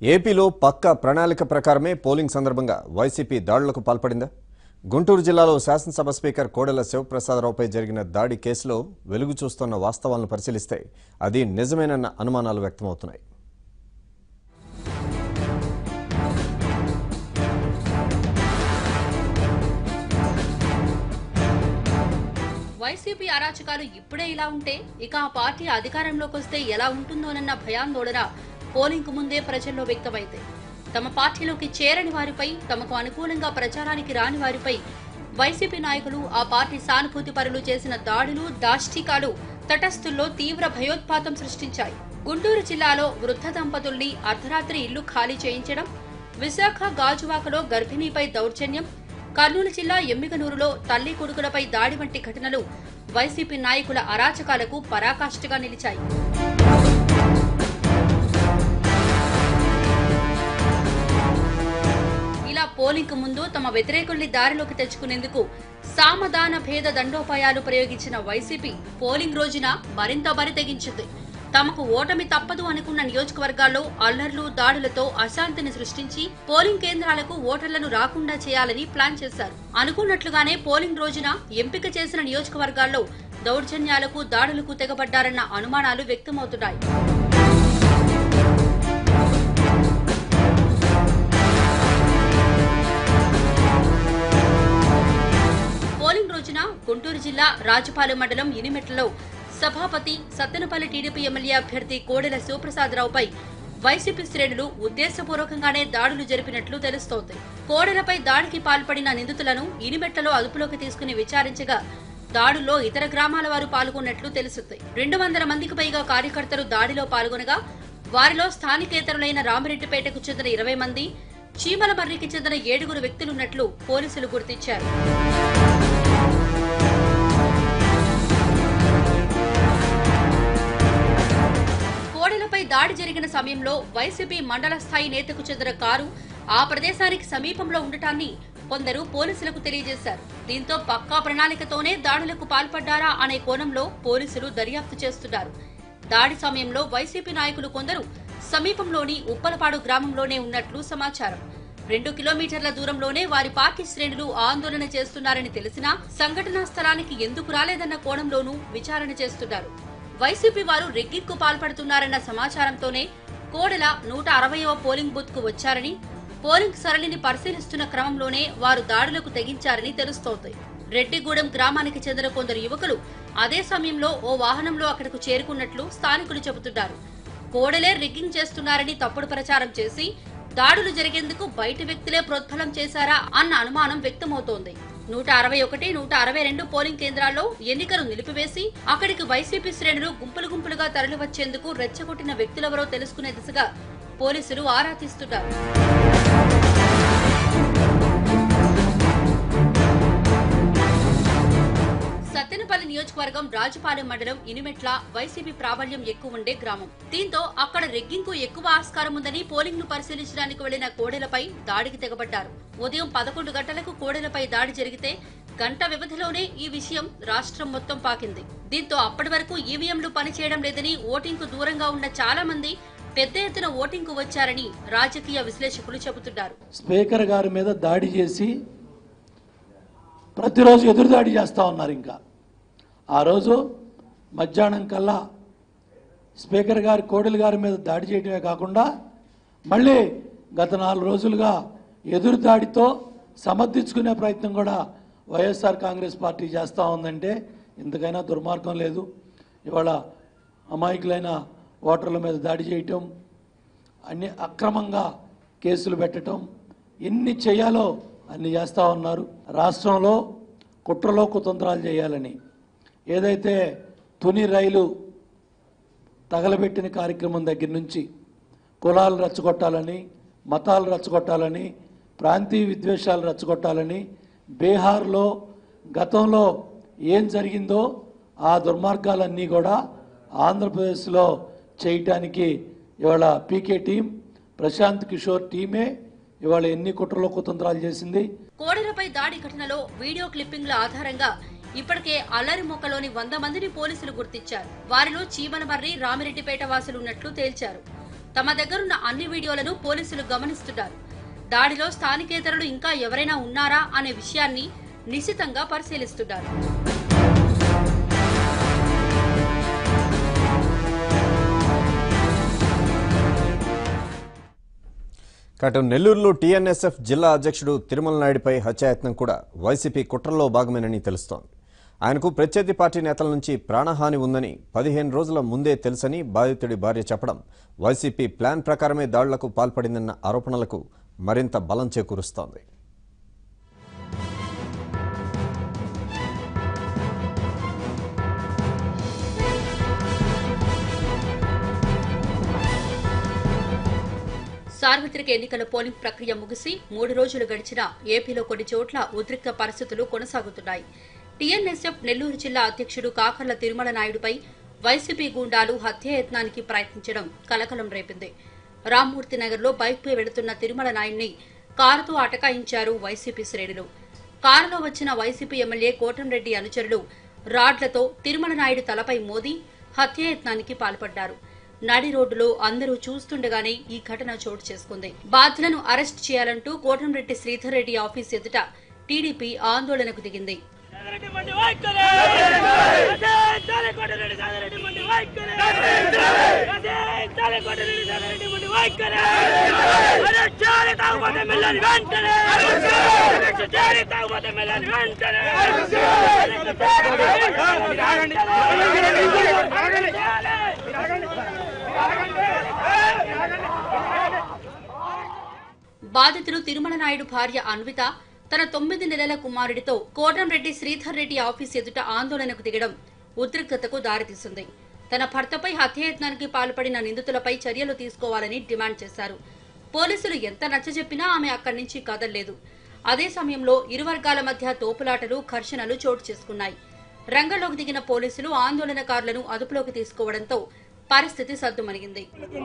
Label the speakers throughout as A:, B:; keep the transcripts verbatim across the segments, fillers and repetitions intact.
A: ఏపీలో పక్కా ప్రణాళిక ప్రకారమే పోలింగ్ సందర్భంగా వైసీపీ దాడులకు పాల్పడిందా? గుంటూరు జిల్లాలో శాసనసభ స్పీకర్ కోడెల శివప్రసాదరావుపై జరిగిన దాడి కేసులో వెలుగు చూస్తున్న వాస్తవాలను పరిశీలిస్తే అది నిజమేనన్న అనుమానాలు వ్యక్తమవుతున్నాయి.
B: వైసీపీ అరాచకాలు ఇప్పుడే ఇలా ఉంటే ఇక ఆ పార్టీ అధికారంలోకి వస్తే ఎలా ఉంటుందోనన్న భయాందోళన పోలింగ్ కు ముందే ప్రజల్లో వ్యక్తమైంది. తమ పార్టీలోకి చేరని వారిపై, తమకు అనుకూలంగా ప్రచారానికి రాని వారిపై వైసీపీ నాయకులు, ఆ పార్టీ సానుభూతి పరులు చేసిన దాడులు, దాష్టికాలు తటస్థుల్లో తీవ్ర భయోత్పాతం సృష్టించాయి. గుంటూరు జిల్లాలో వృద్ధ దంపతుల్ని అర్ధరాత్రి ఇల్లు ఖాళీ చేయించడం, విశాఖ గాజువాకలో గర్భిణీపై దౌర్జన్యం, కర్నూలు జిల్లా ఎమ్మిగనూరులో తల్లి కొడుకులపై దాడి వంటి ఘటనలు వైసీపీ నాయకుల అరాచకాలకు పరాకాష్ఠగా నిలిచాయి. ఇలా పోలింగ్ ముందు తమ వ్యతిరేకుల్ని దారిలోకి తెచ్చుకునేందుకు సామధాన భేద దండోపాయాలు ప్రయోగించిన వైసీపీ పోలింగ్ రోజున మరింత బరి తెగించింది. తమకు ఓటమి తప్పదు అనుకున్న నియోజకవర్గాల్లో అల్లర్లు, దాడులతో అశాంతిని సృష్టించి పోలింగ్ కేంద్రాలకు ఓటర్లను రాకుండా చేయాలని ప్లాన్ చేశారు. అనుకున్నట్లుగానే పోలింగ్ రోజున ఎంపిక చేసిన నియోజకవర్గాల్లో దౌర్జన్యాలకు, దాడులకు తెగబడ్డారన్న అనుమానాలు వ్యక్తమవుతున్నాయి. పోలింగ్ రోజున గుంటూరు జిల్లా రాజపాలెం మండలం ఇనిమెట్లలో సభాపతి సత్తెనపల్లి టీడీపీ ఎమ్మెల్యే అభ్యర్థి కోడెల శివప్రసాదరావుపై వైసీపీ శ్రేణులు ఉద్దేశపూర్వకంగానే దాడులు జరిపినట్లు తెలుస్తోంది. కోడెలపై దాడికి పాల్పడిన నిందితులను ఇనిమెట్లలో అదుపులోకి తీసుకుని విచారించగా దాడుల్లో ఇతర గ్రామాల వారు పాల్గొన్నట్లు తెలుస్తుంది. రెండు వందల మందికి పైగా కార్యకర్తలు దాడిలో పాల్గొనగా వారిలో స్థానికేతరులైన రామిరెడ్డిపేటకు చెందిన ఇరవై మంది, చీమలమర్రికి చెందిన ఏడుగురు వ్యక్తులున్నట్లు పోలీసులు గుర్తించారు. కోడెలపై దాడి జరిగిన సమయంలో వైసీపీ మండల స్థాయి నేతకు చెందిన కారు ఆ ప్రదేశానికి సమీపంలో ఉండటాన్ని కొందరు పోలీసులకు తెలియజేశారు. దీంతో పక్కా ప్రణాళికతోనే దాడులకు పాల్పడ్డారా అనే కోణంలో పోలీసులు దర్యాప్తు చేస్తున్నారు. దాడి సమయంలో వైసీపీ నాయకులు కొందరు సమీపంలోని ఉప్పలపాడు గ్రామంలోనే ఉన్నట్లు సమాచారం. రెండు కిలోమీటర్ల దూరంలోనే వారి పార్టీ శ్రేణులు ఆందోళన చేస్తున్నారని తెలిసినా సంఘటనా స్థలానికి ఎందుకు రాలేదన్న కోణంలోనూ విచారణ చేస్తున్నారు. వైసీపీ వారు రెగ్గింగ్కు పాల్పడుతున్నారన్న సమాచారంతోనే కోడెల నూట అరవైవ పోలింగ్ బూత్ కు వచ్చారని, పోలింగ్ సరళిని పరిశీలిస్తున్న క్రమంలోనే వారు దాడులకు తెగించారని తెలుస్తోంది. రెడ్డిగూడెం గ్రామానికి చెందిన కొందరు యువకులు అదే సమయంలో ఓ వాహనంలో అక్కడకు చేరుకున్నట్లు స్థానికులు చెబుతున్నారు. కోడెలే రిగ్గింగ్ చేస్తున్నారని తప్పుడు ప్రచారం చేసి దాడులు జరిగేందుకు బయట వ్యక్తులే ప్రోద్బలం చేశారా అన్న అనుమానం వ్యక్తమవుతోంది. నూట అరవై ఒకటి, నూట అరవై రెండు పోలింగ్ కేంద్రాల్లో ఎన్నికలు నిలిపివేసి అక్కడికి వైసీపీ శ్రేణులు గుంపులు గుంపులుగా తరలివచ్చేందుకు రెచ్చగొట్టిన వ్యక్తులెవరో తెలుసుకునే దిశగా పోలీసులు ఆరా తీస్తున్నారు. సత్తెనపల్లి నియోజకవర్గం రాజపాలెం మండలం ఇనిమెట్ల వైసీపీ ప్రాబల్యం ఎక్కువ ఉండే గ్రామం. దీంతో అక్కడ రెగ్గింగ్ కు ఎక్కువ ఆస్కారం ఉందని పోలింగ్ ను పరిశీలించడానికి వెళ్లిన కోడెలపై దాడికి తెగబడ్డారు. ఉదయం పదకొండు గంటలకు కోడెలపై దాడి జరిగితే గంట వ్యవధిలోనే ఈ విషయం రాష్ట్రం మొత్తం పాకింది. దీంతో అప్పటి వరకు ఈవీఎంలు పనిచేయడం లేదని, ఓటింగ్ కు దూరంగా ఉన్న చాలా మంది పెద్ద ఎత్తున ఓటింగ్ కు వచ్చారని రాజకీయ విశ్లేషకులు చెబుతున్నారు.
C: స్పీకర్ గారి మీద దాడి చేసి ప్రతిరోజు ఎదురుదాడి చేస్తూ ఉన్నారు. ఇంకా ఆ రోజు మధ్యాహ్నం కల్లా స్పీకర్ గారి కోడెల గారి మీద దాడి చేయడమే కాకుండా మళ్ళీ గత నాలుగు రోజులుగా ఎదురుదాడితో సమర్థించుకునే ప్రయత్నం కూడా వైఎస్ఆర్ కాంగ్రెస్ పార్టీ చేస్తూ ఉందంటే ఇంతకైనా దుర్మార్గం లేదు. ఇవాళ అమాయకులైన ఓటర్ల మీద దాడి చేయటం, అన్ని అక్రమంగా కేసులు పెట్టడం, ఎన్ని చేయాలో అన్ని చేస్తూ ఉన్నారు. రాష్ట్రంలో కుట్రలో కుతంత్రాలు చేయాలని, ఏదైతే తుని రైలు తగలబెట్టిన కార్యక్రమం దగ్గర నుంచి కులాలు రెచ్చగొట్టాలని, మతాలు రెచ్చగొట్టాలని, ప్రాంతీయ విద్వేషాలు రెచ్చగొట్టాలని, బీహార్లో గతంలో ఏం జరిగిందో ఆ దుర్మార్గాలన్నీ కూడా ఆంధ్రప్రదేశ్లో చేయటానికి ఇవాళ పీకే టీం, ప్రశాంత్ కిషోర్ టీమే ఇవాళ ఎన్ని కుట్రలో కుతంత్రాలు చేసింది.
B: కోడెలపై దాడి ఘటనలో వీడియో క్లిప్పింగ్ల ఆధారంగా ఇప్పటికే అల్లరి మొక్కలోని వంద మందిని పోలీసులు గుర్తించారు. వారిలో చీమలమర్రి, రామిరెడ్డిపేట వాసులున్నట్లు తేల్చారు. తమ దగ్గరున్న అన్ని వీడియోలను పోలీసులు గమనిస్తున్నారు. దాడిలో స్థానికేతరులు ఇంకా ఎవరైనా ఉన్నారా అనే విషయాన్ని నిశితంగా పరిశీలిస్తున్నారు.
A: అటు నెల్లూరులో టీఎన్ఎస్ఎఫ్ జిల్లా అధ్యక్షుడు తిరుమల నాయుడుపై హత్యాయత్నం కూడా వైసీపీ కుట్రలో భాగమేనని తెలుస్తోంది. ఆయనకు ప్రత్యర్థి పార్టీ నేతల నుంచి ప్రాణహాని ఉందని పదిహేను రోజుల ముందే తెలుసని బాధితుడి భార్య చెప్పడం వైసీపీ ప్లాన్ ప్రకారమే దాడులకు పాల్పడిందన్న ఆరోపణలకు మరింత బలం చేకూరుస్తోంది.
B: సార్వత్రిక ఎన్నికల పోలింగ్ ప్రక్రియ ముగిసి మూడు రోజులు గడిచినా ఏపీలో కొన్ని చోట్ల ఉద్రిక్త పరిస్థితులు కొనసాగుతున్నాయి. టీఎన్ఎస్ఎఫ్ నెల్లూరు జిల్లా అధ్యక్షుడు కాకర్ల తిరుమల నాయుడుపై వైసీపీ గూండాలు హత్యాయత్నానికి ప్రయత్నించడం కలకలం రేపింది. రామ్మూర్తి నగర్లో బైక్పై వెళుతున్న తిరుమల నాయుడిని కారుతో అటకాయించారు వైసీపీ శ్రేణులు. కారులో వచ్చిన వైసీపీ ఎమ్మెల్యే కోటంరెడ్డి అనుచరులు రాడ్లతో తిరుమల నాయుడు తలపై మోదీ హత్యాయత్నానికి పాల్పడ్డారు. నడి రోడ్డులో అందరూ చూస్తుండగానే ఈ ఘటన చోటు చేసుకుంది. బాధ్యులను అరెస్ట్ చేయాలంటూ కోటంరెడ్డి శ్రీధర్ రెడ్డి ఆఫీస్ ఎదుట టీడీపీ ఆందోళనకు దిగింది. బాధితులు తిరుమల నాయుడు భార్య అన్విత తన తొమ్మిది నెలల కుమారుడితో కోటంరెడ్డి శ్రీధర్ రెడ్డి ఆఫీస్ ఎదుట ఆందోళనకు దిగడం ఉద్రిక్తతకు దారితీసింది. తన భర్తపై హత్యాయత్నానికి పాల్పడిన నిందితులపై చర్యలు తీసుకోవాలని డిమాండ్ చేశారు. పోలీసులు ఎంత నచ్చజెప్పినా ఆమె అక్కడి నుంచి కదల్లేదు. అదే సమయంలో ఇరు వర్గాల మధ్య తోపులాటలు, ఘర్షణలు చోటు చేసుకున్నాయి. రంగంలోకి దిగిన పోలీసులు ఆందోళనకారులను అదుపులోకి తీసుకోవడంతో పరిస్థితి సద్దుమణిగింది.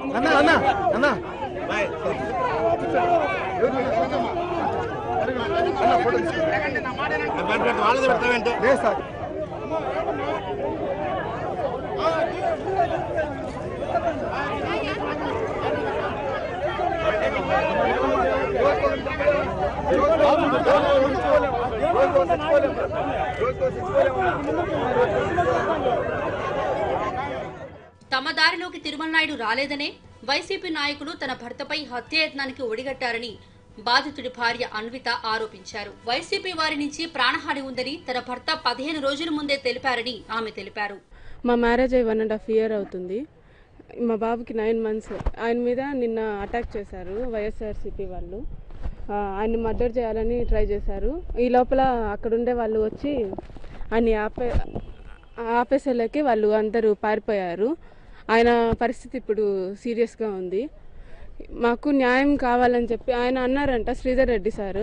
B: తమ దారిలోకి తిరుమల నాయుడు రాలేదనే వైసీపీ నాయకులు తన భర్తపై హత్యాయత్నానికి ఒడిగట్టారని బాధితుడి భార్య అన్విత ఆరోపించారు. వైసీపీ వారి నుంచి ప్రాణహాని ఉందని తన భర్త పదిహేను రోజుల ముందే తెలిపారని ఆమె తెలిపారు.
D: మా మ్యారేజ్ అయ్యి వన్ అండ్ హాఫ్ ఇయర్ అవుతుంది. మా బాబుకి నైన్ మంత్స్. ఆయన మీద నిన్న అటాక్ చేశారు వైఎస్ఆర్సీపీ వాళ్ళు. ఆయన్ని మర్డర్ చేయాలని ట్రై చేశారు. ఈ లోపల అక్కడుండే వాళ్ళు వచ్చి ఆయన్ని ఆపే ఆపేసేలకి వాళ్ళు అందరూ పారిపోయారు. ఆయన పరిస్థితి ఇప్పుడు సీరియస్గా ఉంది. మాకు న్యాయం కావాలని చెప్పి ఆయన అన్నారంట, శ్రీధర్ రెడ్డి సారు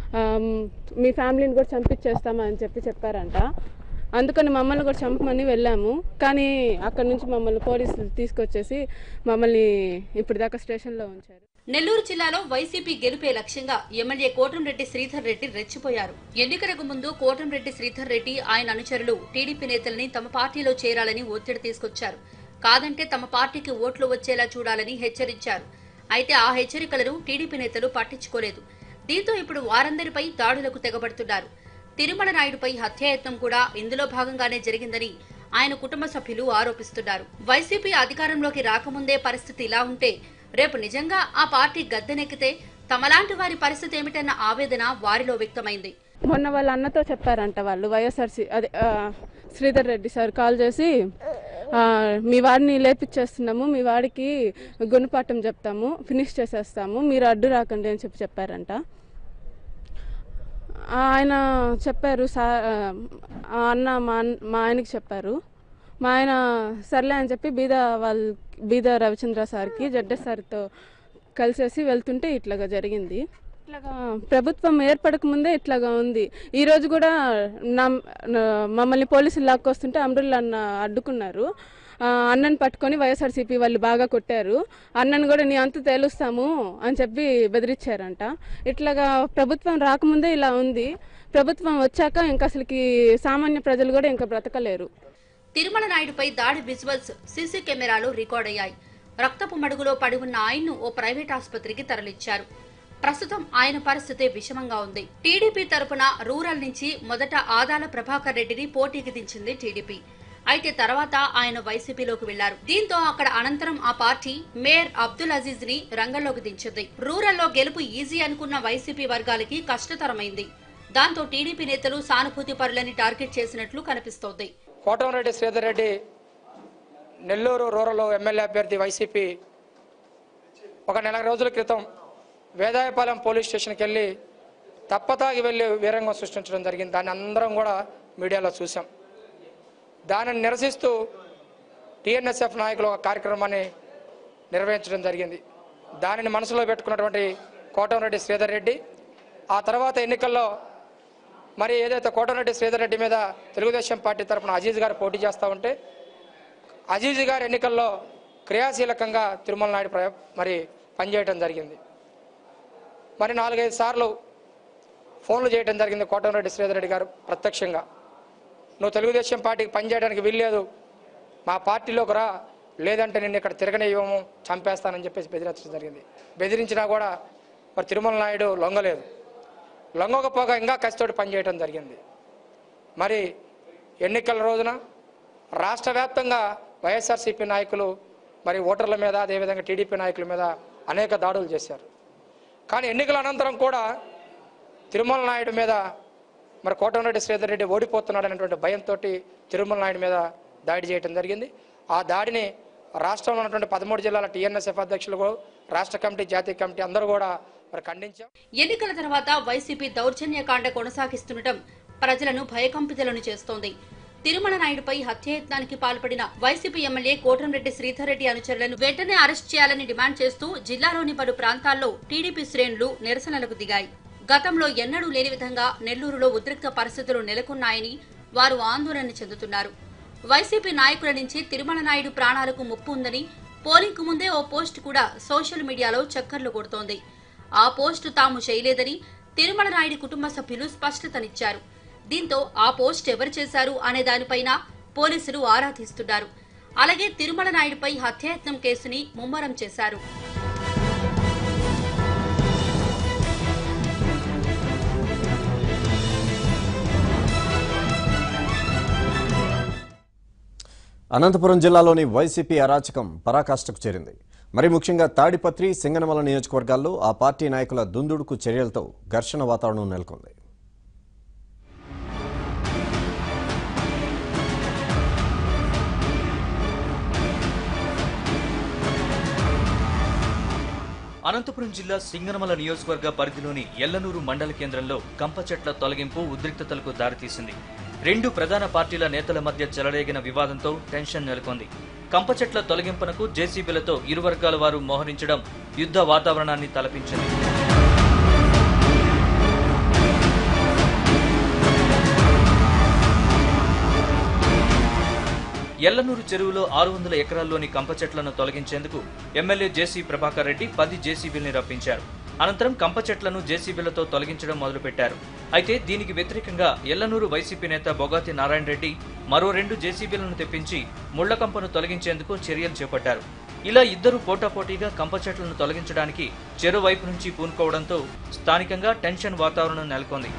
D: మీ ఫ్యామిలీని కూడా చంపించేస్తామని చెప్పి చెప్పారంట. అందుకని మమ్మల్ని కూడా చంపమని వెళ్ళాము. కానీ అక్కడ నుంచి మమ్మల్ని పోలీసులు తీసుకొచ్చేసి మమ్మల్ని ఇప్పుడు దాకా స్టేషన్లో ఉంచారు.
B: నెల్లూరు జిల్లాలో వైసీపీ గెలుపే లక్ష్యంగా ఎమ్మెల్యే కోటంరెడ్డి శ్రీధర్ రెడ్డి రెచ్చిపోయారు. ఎన్నికలకు ముందు కోటంరెడ్డి శ్రీధర్ రెడ్డి ఆయన అనుచరులు టీడీపీ నేతల్ని తమ పార్టీలో చేరాలని ఒత్తిడి తీసుకొచ్చారు. కాదంటే తమ పార్టీకి ఓట్లు వచ్చేలా చూడాలని హెచ్చరించారు. అయితే ఆ హెచ్చరికలను టీడీపీ నేతలు పట్టించుకోలేదు. దీంతో ఇప్పుడు వారందరిపై దాడులకు తెగబడుతున్నారు. తిరుమల నాయుడుపై హత్యాయత్నం కూడా ఇందులో భాగంగానే జరిగిందని ఆయన కుటుంబ సభ్యులు ఆరోపిస్తున్నారు. వైసీపీ అధికారంలోకి రాకముందే పరిస్థితి ఇలా ఉంటే రేపు నిజంగా ఆ పార్టీ గద్దెనెక్కితే తమలాంటి వారి పరిస్థితి ఏమిటన్న ఆవేదన వారిలో వ్యక్తమైంది.
D: మొన్న వాళ్ళ అన్నతో చెప్పారంట, వాళ్ళు వైఎస్ఆర్సీ అదే శ్రీధర్ రెడ్డి సార్ కాల్ చేసి మీ వాడిని లేపిచ్చేస్తున్నాము, మీ వాడికి గుణపాఠం చెప్తాము, ఫినిష్ చేసేస్తాము, మీరు అడ్డు రాకండి అని చెప్పి చెప్పారంట. ఆయన చెప్పారు సార్, అన్న మా మా ఆయనకి చెప్పారు. మా ఆయన సర్లే అని చెప్పి బీద వాళ్ళ బీద రవిచంద్ర సార్కి జడ్డెస్ సార్తో కలిసేసి వెళ్తుంటే ఇట్లాగా జరిగింది. ఇట్లాగా ప్రభుత్వం ఏర్పడక ముందే ఇట్లాగా ఉంది. ఈరోజు కూడా నా మమ్మల్ని పోలీసులు లాక్కొస్తుంటే అమరుల్లా అన్న అడ్డుకున్నారు. అన్నను పట్టుకొని వైఎస్ఆర్సీపీ వాళ్ళు బాగా కొట్టారు. అన్నను కూడా నీ అంత తేలుస్తాము అని చెప్పి బెదిరించారంట. ఇట్లాగా ప్రభుత్వం రాకముందే ఇలా ఉంది. ప్రభుత్వం వచ్చాక ఇంకా అసలుకి సామాన్య ప్రజలు కూడా ఇంకా బ్రతకలేరు.
B: తిరుమల నాయుడుపై దాడి విజువల్స్ సీసీ కెమెరాలో రికార్డ్ అయ్యాయి. రక్తపు మడుగులో పడి ఉన్న ఆయన్ను ఓ ప్రైవేట్ ఆసుపత్రికి తరలించారు. ప్రస్తుతం ఆయన పరిస్థితి విషమంగా ఉంది. టీడీపీ తరపున రూరల్ నుంచి మొదట ఆదాల ప్రభాకర్ రెడ్డిని పోటీకి దించింది టీడీపీ. అయితే తర్వాత ఆయన వైసీపీలోకి వెళ్లారు. దీంతో అక్కడ అనంతరం ఆ పార్టీ మేయర్ అబ్దుల్ అజీజ్ ని రంగంలోకి దించింది. రూరల్లో గెలుపు ఈజీ అనుకున్న వైసీపీ వర్గాలకి కష్టతరమైంది. దాంతో టీడీపీ నేతలు సానుభూతి పరులని టార్గెట్ చేసినట్లు కనిపిస్తోంది.
E: కోటంరెడ్డి శ్రీధర్ రెడ్డి నెల్లూరు రూరల్ ఎమ్మెల్యే అభ్యర్థి వైసీపీ ఒక నెల రోజుల క్రితం వేదాయపాలెం పోలీస్ స్టేషన్కి వెళ్ళి తప్పతాగి వెళ్ళి వీరంగం సృష్టించడం జరిగింది. దాన్ని అందరం కూడా మీడియాలో చూసాం. దానిని నిరసిస్తూ టీఎన్ఎస్ఎఫ్ నాయకులు ఒక కార్యక్రమాన్ని నిర్వహించడం జరిగింది. దానిని మనసులో పెట్టుకున్నటువంటి కోటంరెడ్డి శ్రీధర్ రెడ్డి ఆ తర్వాత ఎన్నికల్లో మరి ఏదైతే కోటంరెడ్డి శ్రీధర్ రెడ్డి మీద తెలుగుదేశం పార్టీ తరఫున అజీజ్ గారు పోటీ చేస్తూ ఉంటే అజీజ్ గారు ఎన్నికల్లో క్రియాశీలకంగా తిరుమల నాయుడు మరి పనిచేయడం జరిగింది. మరి నాలుగైదు సార్లు ఫోన్లు చేయడం జరిగింది కోటంరెడ్డి శ్రీధర్ రెడ్డి గారు ప్రత్యక్షంగా. నువ్వు తెలుగుదేశం పార్టీకి పనిచేయడానికి వీల్లేదు, మా పార్టీలోకి రా, లేదంటే నిన్ను ఇక్కడ తిరగనివ్వము, చంపేస్తానని చెప్పేసి బెదిరించడం జరిగింది. బెదిరించినా కూడా మరి తిరుమల నాయుడు లొంగలేదు. లొంగకపోగా ఇంకా కసితోటి పనిచేయడం జరిగింది. మరి ఎన్నికల రోజున రాష్ట్ర వ్యాప్తంగా వైఎస్ఆర్సీపీ నాయకులు మరి ఓటర్ల మీద అదేవిధంగా టీడీపీ నాయకుల మీద అనేక దాడులు చేశారు. కానీ ఎన్నికల అనంతరం కూడా తిరుమల నాయుడు మీద మరి కోటంరెడ్డి శ్రీధర్ రెడ్డి ఓడిపోతున్నాడు అనేటువంటి భయంతో తిరుమల నాయుడు మీద దాడి చేయడం జరిగింది. ఆ దాడిని రాష్ట్రంలో ఉన్నటువంటి పదమూడు జిల్లాల టీఎన్ఎస్ఎఫ్ అధ్యక్షులు, రాష్ట్ర కమిటీ, జాతీయ కమిటీ అందరూ కూడా మరి ఖండించాం.
B: ఎన్నికల తర్వాత వైసీపీ దౌర్జన్యకాండ కొనసాగిస్తుండటం ప్రజలను భయకంపితులను చేస్తోంది. తిరుమల నాయుడుపై హత్యాయత్నానికి పాల్పడిన వైసీపీ ఎమ్మెల్యే కోటంరెడ్డి శ్రీధర్ రెడ్డి అనుచరులను వెంటనే అరెస్ట్ చేయాలని డిమాండ్ చేస్తూ జిల్లాలోని పలు ప్రాంతాల్లో టీడీపీ శ్రేణులు నిరసనలకు దిగాయి. గతంలో ఎన్నడూ లేని విధంగా నెల్లూరులో ఉద్రిక్త పరిస్థితులు నెలకొన్నాయని వారు ఆందోళన చెందుతున్నారు. వైసీపీ నాయకుల నుంచి తిరుమల నాయుడు ప్రాణాలకు ముప్పు ఉందని పోలింగ్ కు ముందే ఓ పోస్ట్ కూడా సోషల్ మీడియాలో చక్కర్లు కొడుతోంది. ఆ పోస్టు తాము చేయలేదని తిరుమల నాయుడు కుటుంబ సభ్యులు స్పష్టతనిచ్చారు. దీంతో ఆ పోస్ట్ ఎవరు చేశారు అనే దానిపైన పోలీసులు ఆరా తీస్తున్నారు. అలాగే తిరుమల నాయుడుపై హత్యాయత్నం కేసుని ముమ్మరం చేశారు.
A: అనంతపురం జిల్లాలోని వైసీపీ అరాచకం పరాకాష్ఠకు చేరింది. మరి ముఖ్యంగా తాడిపత్రి, సింగనమల నియోజకవర్గాల్లో ఆ పార్టీ నాయకుల దుందుడుకు చర్యలతో ఘర్షణ వాతావరణం నెలకొంది.
F: అనంతపురం జిల్లా సింగనమల నియోజకవర్గ పరిధిలోని ఎల్లనూరు మండల కేంద్రంలో కంప చెట్ల తొలగింపు ఉద్రిక్తతలకు దారితీసింది. రెండు ప్రధాన పార్టీల నేతల మధ్య చెలరేగిన వివాదంతో టెన్షన్ నెలకొంది. కంప చెట్ల తొలగింపునకు జేసీబీలతో ఇరు వర్గాల వారు మోహరించడం యుద్ధ వాతావరణాన్ని తలపించింది. ఎల్లనూరు చెరువులో ఆరు వందల ఎకరాల్లోని కంప చెట్లను తొలగించేందుకు ఎమ్మెల్యే జేసీ ప్రభాకర్ రెడ్డి పది జేసీబీల్ని రప్పించారు. అనంతరం కంప చెట్లను జేసీబీలతో తొలగించడం మొదలుపెట్టారు. అయితే దీనికి వ్యతిరేకంగా ఎల్లనూరు వైసీపీ నేత బొగాతి నారాయణ రెడ్డి మరో రెండు జేసీబీలను తెప్పించి ముళ్ల కంపను తొలగించేందుకు చర్యలు చేపట్టారు. ఇలా ఇద్దరు పోటాపోటీగా కంప చెట్లను తొలగించడానికి చెరువైపు నుంచి పూనుకోవడంతో స్థానికంగా టెన్షన్ వాతావరణం నెలకొంది.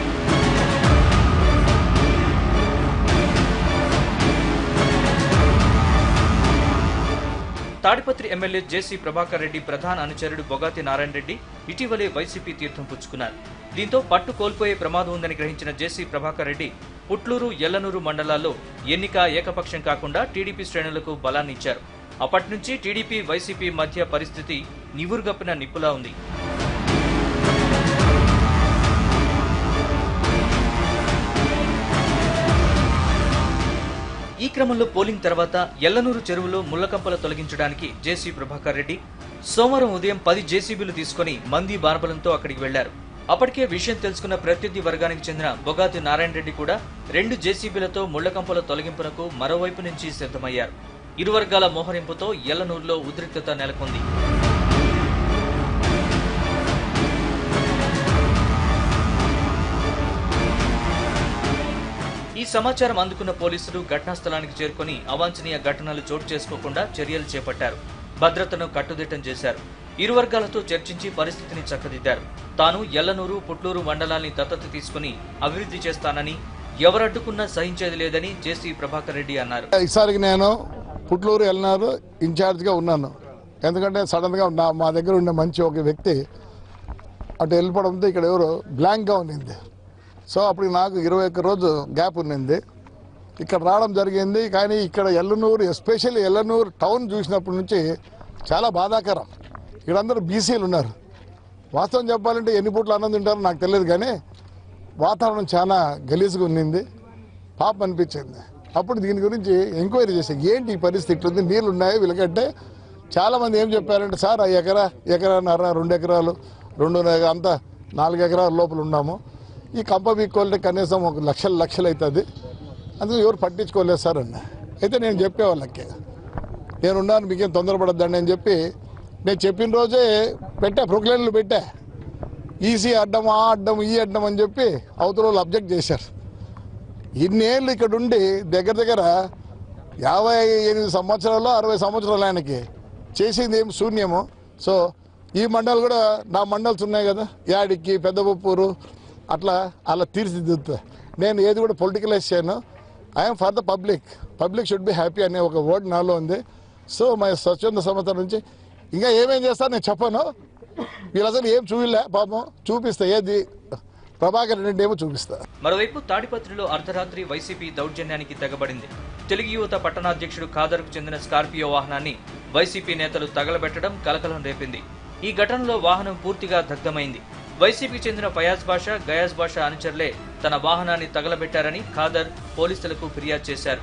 F: తాడిపత్రి ఎమ్మెల్యే జేసీ ప్రభాకర్ రెడ్డి ప్రధాన అనుచరుడు బొగాతి నారాయణ రెడ్డి ఇటీవలే వైసీపీ తీర్థం పుచ్చుకున్నారు. దీంతో పట్టు కోల్పోయే ప్రమాదం ఉందని గ్రహించిన జేసీ ప్రభాకర్ రెడ్డి పుట్లూరు, ఎల్లనూరు మండలాల్లో ఎన్నిక ఏకపక్షం కాకుండా టీడీపీ శ్రేణులకు బలాన్ని ఇచ్చారు. అప్పటి నుంచి టీడీపీ, వైసీపీ మధ్య పరిస్థితి నివురుగప్పిన నిప్పులా ఉంది. ఈ క్రమంలో పోలింగ్ తర్వాత ఎల్లనూరు చెరువులో ముళ్లకంపలు తొలగించడానికి జేసీ ప్రభాకర్ రెడ్డి సోమవారం ఉదయం పది జేసీబీలు తీసుకుని మంది బార్బలంతో అక్కడికి వెళ్లారు. అప్పటికే విషయం తెలుసుకున్న ప్రత్యర్థి వర్గానికి చెందిన బొగాతి నారాయణ రెడ్డి కూడా రెండు జేసీబీలతో ముళ్లకంపల తొలగింపునకు మరోవైపు నుంచి సిద్ధమయ్యారు. ఇరు వర్గాల మోహరింపుతో ఎల్లనూరులో ఉద్రిక్తత నెలకొంది. ఈ సమాచారం అందుకున్న పోలీసులు ఘటనా స్థలానికి చేరుకుని అవాంఛనీయ ఘటనలు చోటు చేసుకోకుండా చర్యలు చేపట్టారు. భద్రతను కట్టుదిట్టం చేశారు. ఇరు వర్గాలతో చర్చించి పరిస్థితిని చక్కదిద్దారు. తాను ఎల్లనూరు, పుట్లూరు మండలాన్ని దత్తత తీసుకుని అభివృద్ధి చేస్తానని, ఎవరడ్డుకున్నా సహించేది లేదని జేసీ ప్రభాకర్ రెడ్డి అన్నారు.
G: ఈసారికి నేను పుట్లూరు ఎల్లనూరు ఇన్ఛార్జ్గా ఉన్నాను. ఎందుకంటే సడన్గా నా మా దగ్గర ఉండే మంచి ఒక వ్యక్తి అటు వెళ్ళిపోవడంతో ఇక్కడ ఎవరు బ్లాంక్గా ఉన్నింది. సో అప్పుడు నాకు ఇరవై ఒక్క రోజు గ్యాప్ ఉన్నింది. ఇక్కడ రావడం జరిగింది. కానీ ఇక్కడ ఎల్లనూరు, ఎస్పెషల్లీ ఎల్లనూరు టౌన్ చూసినప్పటి నుంచి చాలా బాధాకరం. ఇక్కడ అందరూ బీసీలు ఉన్నారు. వాస్తవం చెప్పాలంటే ఎన్ని పూట్లు అన్నం తింటారో నాకు తెలియదు, కానీ వాతావరణం చాలా గలీజ్గా ఉన్నింది. పాపం అనిపించింది. అప్పుడు దీని గురించి ఎంక్వైరీ చేశాం. ఏంటి ఈ పరిస్థితి ఇట్లుంది, నీళ్ళు ఉన్నాయి వీళ్ళకంటే. చాలామంది ఏం చెప్పారంటే, సార్ ఆ ఎకరా ఎకరాన్నర రెండు ఎకరాలు రెండు అంతా నాలుగు ఎకరాల లోపల ఉన్నాము, ఈ కంప బీక్కోవాలంటే కనీసం ఒక లక్షల లక్షలు అవుతుంది, అందుకు ఎవరు పట్టించుకోలేదు సార్ అన్న. అయితే నేను చెప్పేవాళ్ళకి నేనున్నాను, మీకేం తొందరపడద్దండి అని చెప్పి నేను చెప్పిన రోజే పెట్టా, ప్రొక్లైన్లు పెట్టా. ఈసీ అడ్డం, ఆ అడ్డం, ఈ అడ్డం అని చెప్పి అవతల వాళ్ళు అబ్జెక్ట్ చేశారు. ఇన్నేళ్ళు ఇక్కడ ఉండి దగ్గర దగ్గర యాభై ఎనిమిది సంవత్సరాలు అరవై సంవత్సరాలు ఆయనకి చేసింది ఏం శూన్యము. సో ఈ మండలు కూడా నా మండల్స్ ఉన్నాయి కదా, యాడికి, పెద్దపప్పూరు, అట్లా అలా తీర్చిదిద్దుతా. నేను ఏది కూడా పొలిటికలైజ్ చేయను. I'm for the public, public should be happy అనే ఒక వర్డ్ నాలో ఉంది. సో మా స్వచ్ఛంద సంస్థ నుంచి ఇంకా ఏమేం చేస్తాను నేను చెప్పను. వీళ్ళు అసలు ఏం చూపిలే, పాపం చూపిస్తా, ఏది ప్రభాకర్ రెడ్డి ఏమో చూపిస్తా.
F: మరోవైపు తాడిపత్రిలో అర్ధరాత్రి వైసీపీ దౌర్జన్యానికి తెగబడింది. తెలుగు యువత పట్టణాధ్యక్షుడు ఖాదర్కు చెందిన స్కార్పియో వాహనాన్ని వైసీపీ నేతలు తగలబెట్టడం కలకలం రేపింది. ఈ ఘటనలో వాహనం పూర్తిగా దగ్ధమైంది. వైసీపీకి చెందిన ఫయాజ్ బాషా, గయాజ్ బాషా అనుచరులే తన వాహనాన్ని తగలబెట్టారని ఖాదర్ పోలీసులకు ఫిర్యాదు చేశారు.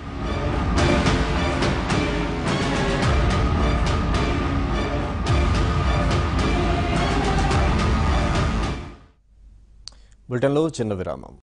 A: బులెటిన్లో చిన్న విరామం.